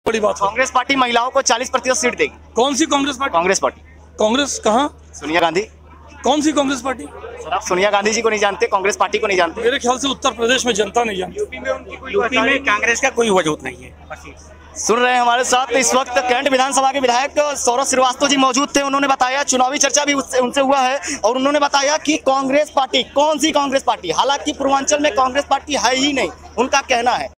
बड़ी बात है। कांग्रेस पार्टी महिलाओं को 40% सीट देगी। कौन सी कांग्रेस पार्टी? कांग्रेस पार्टी। कांग्रेस कहाँ? सोनिया गांधी। कौन सी कांग्रेस पार्टी? सर आप सोनिया गांधी जी को नहीं जानते, कांग्रेस पार्टी को नहीं जानते? मेरे ख्याल से उत्तर प्रदेश में जनता नहीं जानती। यूपी में कांग्रेस का कोई वजूद नहीं है। सुन रहे हैं हमारे साथ इस वक्त कैंट विधानसभा के विधायक सौरभ श्रीवास्तव जी मौजूद थे। उन्होंने बताया, चुनावी चर्चा भी उनसे हुआ है और उन्होंने बताया कि कांग्रेस पार्टी, कौन सी कांग्रेस पार्टी, हालांकि पूर्वांचल में कांग्रेस पार्टी है ही नहीं, उनका कहना है।